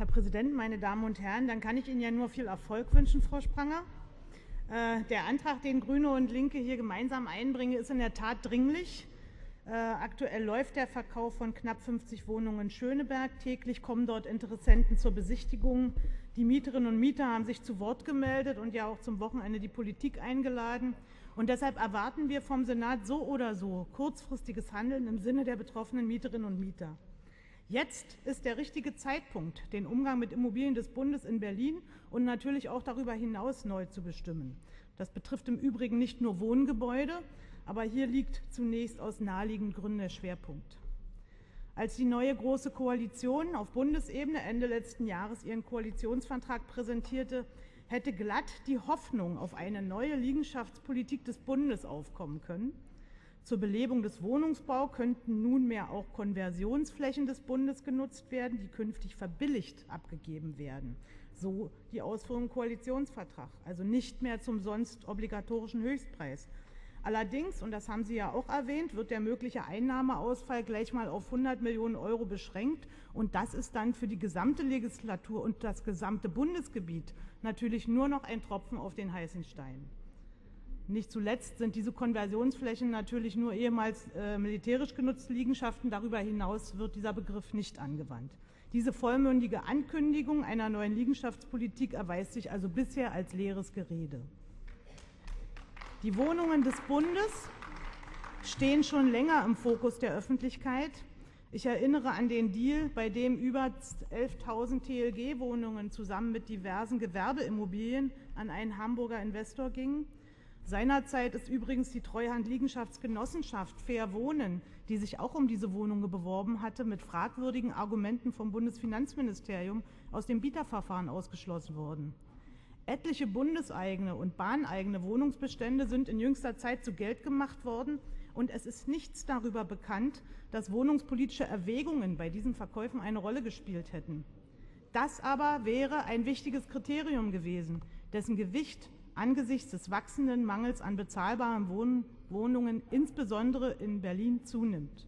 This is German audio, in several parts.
Herr Präsident, meine Damen und Herren, dann kann ich Ihnen ja nur viel Erfolg wünschen, Frau Spranger. Der Antrag, den Grüne und Linke hier gemeinsam einbringen, ist in der Tat dringlich. Aktuell läuft der Verkauf von knapp 50 Wohnungen in Schöneberg. Täglich kommen dort Interessenten zur Besichtigung. Die Mieterinnen und Mieter haben sich zu Wort gemeldet und ja auch zum Wochenende die Politik eingeladen. Und deshalb erwarten wir vom Senat so oder so kurzfristiges Handeln im Sinne der betroffenen Mieterinnen und Mieter. Jetzt ist der richtige Zeitpunkt, den Umgang mit Immobilien des Bundes in Berlin und natürlich auch darüber hinaus neu zu bestimmen. Das betrifft im Übrigen nicht nur Wohngebäude, aber hier liegt zunächst aus naheliegenden Gründen der Schwerpunkt. Als die neue Große Koalition auf Bundesebene Ende letzten Jahres ihren Koalitionsvertrag präsentierte, hätte glatt die Hoffnung auf eine neue Liegenschaftspolitik des Bundes aufkommen können. Zur Belebung des Wohnungsbaus könnten nunmehr auch Konversionsflächen des Bundes genutzt werden, die künftig verbilligt abgegeben werden. So die Ausführung im Koalitionsvertrag, also nicht mehr zum sonst obligatorischen Höchstpreis. Allerdings, und das haben Sie ja auch erwähnt, wird der mögliche Einnahmeausfall gleich mal auf 100 Millionen Euro beschränkt. Und das ist dann für die gesamte Legislatur und das gesamte Bundesgebiet natürlich nur noch ein Tropfen auf den heißen Stein. Nicht zuletzt sind diese Konversionsflächen natürlich nur ehemals militärisch genutzte Liegenschaften. Darüber hinaus wird dieser Begriff nicht angewandt. Diese vollmündige Ankündigung einer neuen Liegenschaftspolitik erweist sich also bisher als leeres Gerede. Die Wohnungen des Bundes stehen schon länger im Fokus der Öffentlichkeit. Ich erinnere an den Deal, bei dem über 11.000 TLG-Wohnungen zusammen mit diversen Gewerbeimmobilien an einen Hamburger Investor gingen. Seinerzeit ist übrigens die Treuhand-Liegenschaftsgenossenschaft Fair Wohnen, die sich auch um diese Wohnungen beworben hatte, mit fragwürdigen Argumenten vom Bundesfinanzministerium aus dem Bieterverfahren ausgeschlossen worden. Etliche bundeseigene und bahneigene Wohnungsbestände sind in jüngster Zeit zu Geld gemacht worden und es ist nichts darüber bekannt, dass wohnungspolitische Erwägungen bei diesen Verkäufen eine Rolle gespielt hätten. Das aber wäre ein wichtiges Kriterium gewesen, dessen Gewicht angesichts des wachsenden Mangels an bezahlbaren Wohnungen insbesondere in Berlin zunimmt.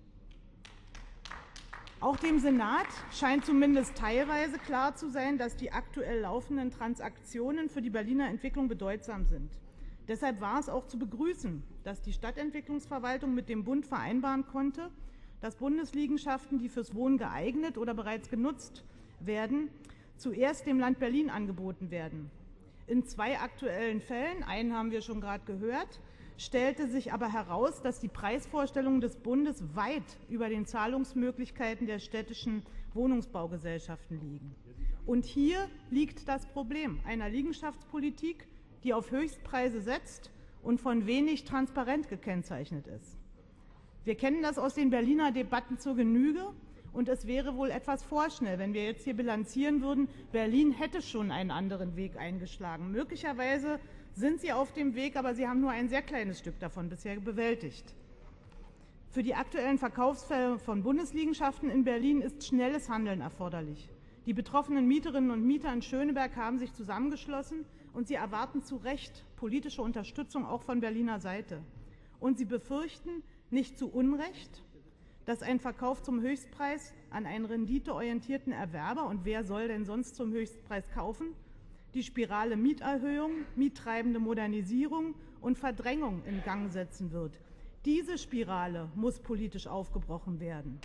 Auch dem Senat scheint zumindest teilweise klar zu sein, dass die aktuell laufenden Transaktionen für die Berliner Entwicklung bedeutsam sind. Deshalb war es auch zu begrüßen, dass die Stadtentwicklungsverwaltung mit dem Bund vereinbaren konnte, dass Bundesliegenschaften, die fürs Wohnen geeignet oder bereits genutzt werden, zuerst dem Land Berlin angeboten werden. In 2 aktuellen Fällen, einen haben wir schon gerade gehört, stellte sich aber heraus, dass die Preisvorstellungen des Bundes weit über den Zahlungsmöglichkeiten der städtischen Wohnungsbaugesellschaften liegen. Und hier liegt das Problem einer Liegenschaftspolitik, die auf Höchstpreise setzt und von wenig transparent gekennzeichnet ist. Wir kennen das aus den Berliner Debatten zur Genüge. Und es wäre wohl etwas vorschnell, wenn wir jetzt hier bilanzieren würden, Berlin hätte schon einen anderen Weg eingeschlagen. Möglicherweise sind sie auf dem Weg, aber sie haben nur ein sehr kleines Stück davon bisher bewältigt. Für die aktuellen Verkaufsfälle von Bundesliegenschaften in Berlin ist schnelles Handeln erforderlich. Die betroffenen Mieterinnen und Mieter in Schöneberg haben sich zusammengeschlossen und sie erwarten zu Recht politische Unterstützung auch von Berliner Seite. Und sie befürchten, nicht zu Unrecht, dass ein Verkauf zum Höchstpreis an einen renditeorientierten Erwerber, und wer soll denn sonst zum Höchstpreis kaufen, die Spirale Mieterhöhung, miettreibende Modernisierung und Verdrängung in Gang setzen wird. Diese Spirale muss politisch aufgebrochen werden.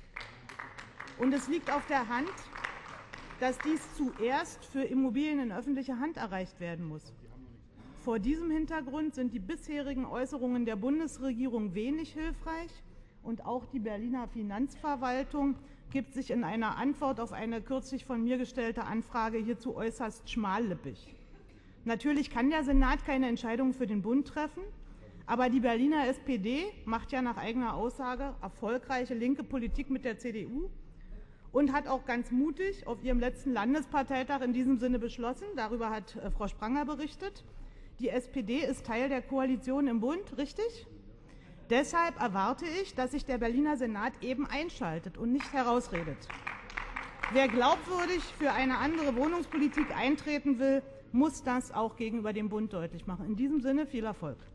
Und es liegt auf der Hand, dass dies zuerst für Immobilien in öffentlicher Hand erreicht werden muss. Vor diesem Hintergrund sind die bisherigen Äußerungen der Bundesregierung wenig hilfreich. Und auch die Berliner Finanzverwaltung gibt sich in einer Antwort auf eine kürzlich von mir gestellte Anfrage hierzu äußerst schmallippig. Natürlich kann der Senat keine Entscheidung für den Bund treffen, aber die Berliner SPD macht ja nach eigener Aussage erfolgreiche linke Politik mit der CDU und hat auch ganz mutig auf ihrem letzten Landesparteitag in diesem Sinne beschlossen, darüber hat Frau Spranger berichtet, die SPD ist Teil der Koalition im Bund, richtig? Deshalb erwarte ich, dass sich der Berliner Senat eben einschaltet und nicht herausredet. Wer glaubwürdig für eine andere Wohnungspolitik eintreten will, muss das auch gegenüber dem Bund deutlich machen. In diesem Sinne viel Erfolg.